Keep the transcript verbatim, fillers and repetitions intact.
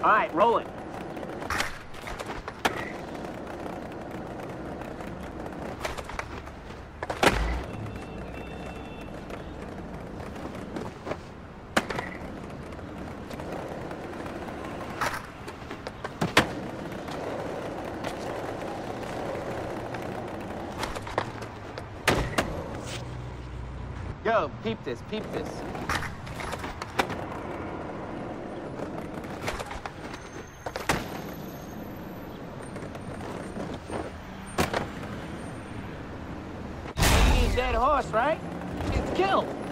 All right, roll it. Yo, peep this, peep this. Dead horse, right? It's killed.